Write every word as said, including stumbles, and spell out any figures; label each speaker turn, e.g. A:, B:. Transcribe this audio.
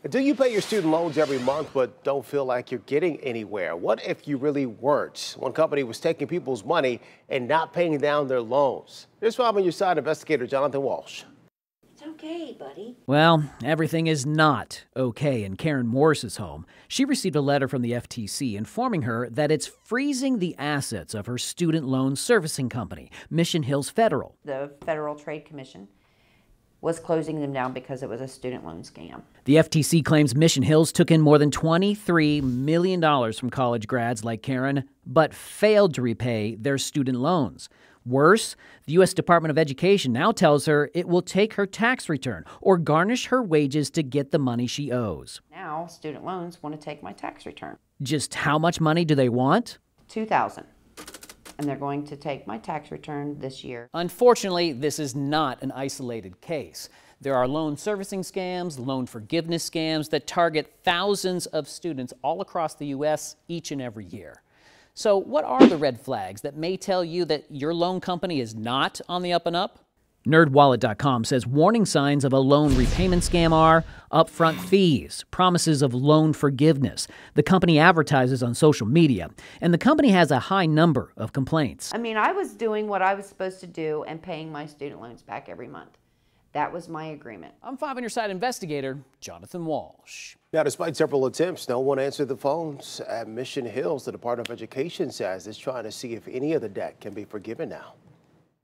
A: Do you pay your student loans every month but don't feel like you're getting anywhere? What if you really weren't? One company was taking people's money and not paying down their loans. Here's Rob on your side, investigator Jonathan Walsh.
B: It's okay, buddy.
C: Well, everything is not okay in Karen Morris's home. She received a letter from the F T C informing her that it's freezing the assets of her student loan servicing company, Mission Hills Federal.
B: The Federal Trade Commission was closing them down because it was a student loan scam.
C: The F T C claims Mission Hills took in more than twenty-three million dollars from college grads like Karen, but failed to repay their student loans. Worse, the U S Department of Education now tells her it will take her tax return or garnish her wages to get the money she owes.
B: Now, student loans want to take my tax return.
C: Just how much money do they want?
B: two thousand dollars. And they're going to take my tax return this year.
C: Unfortunately, this is not an isolated case. There are loan servicing scams, loan forgiveness scams that target thousands of students all across the U S each and every year. So what are the red flags that may tell you that your loan company is not on the up and up? Nerd Wallet dot com says warning signs of a loan repayment scam are upfront fees, promises of loan forgiveness. The company advertises on social media, and the company has a high number of complaints.
B: I mean, I was doing what I was supposed to do and paying my student loans back every month. That was my agreement.
C: I'm Five on Your Side investigator Jonathan Walsh.
A: Now, despite several attempts, no one answered the phones at Mission Hills. The Department of Education says it's trying to see if any of the debt can be forgiven now.